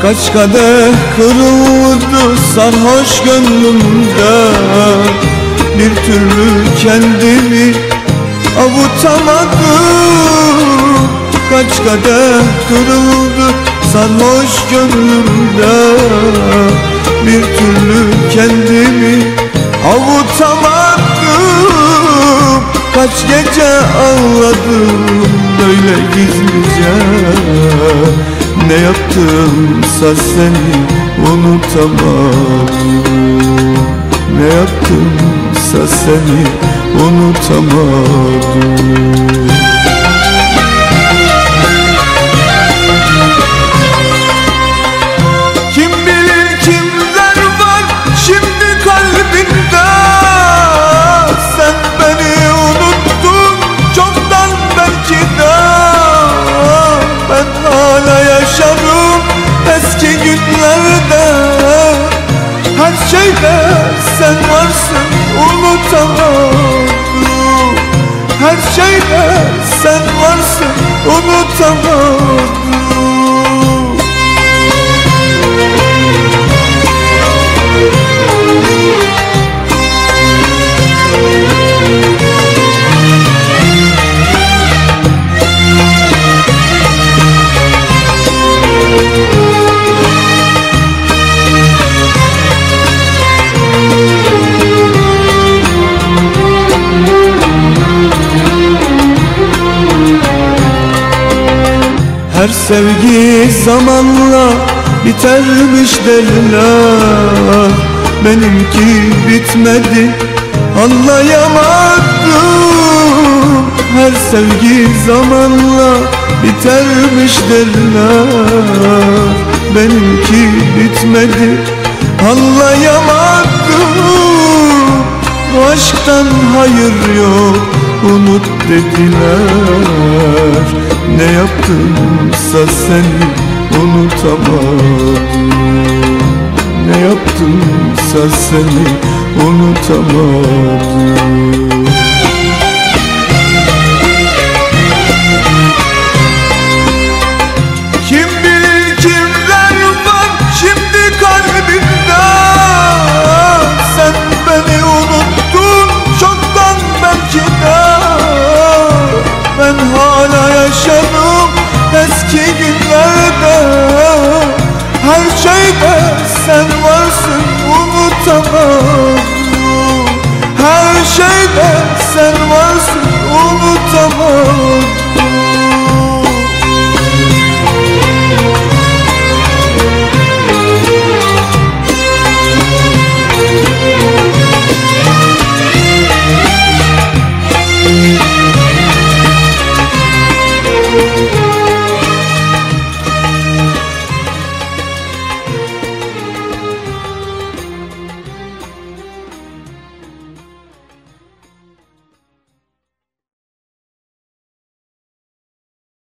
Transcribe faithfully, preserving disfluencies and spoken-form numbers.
Kaç kadeh kırıldı sarhoş gönlümde, bir türlü kendimi avutamadım. Kaç kadeh kırıldı sarhoş gönlümde, bir türlü kendimi avutamadım. Kaç gece ağladım böyle gizlice, ne yaptımsa seni unutamadım. Ne yaptımsa seni unutamadım. Kim bilir kimler var şimdi kalbinde, sen beni unuttun çoktan belki de. Ben hala yaşarım eski günlerde, her şeyde sen varsın unutamadım. Her şeyde sen varsın unutamadım. Her sevgi zamanla bitermiş derler, benimki bitmedi anlayamadım. Her sevgi zamanla bitermiş derler, benimki bitmedi anlayamadım. Bu aşktan hayır yok unut dediler, ne yaptımsa seni unutamadım. Ne yaptımsa seni unutamadım. Kim bilir kimler var şimdi kalbimde, sen beni unuttun çoktan belki de. Ben hala yaşarım eski günlerde, her şeyde sen varsın unutamadım. Her şeyde sen varsın unutamadım.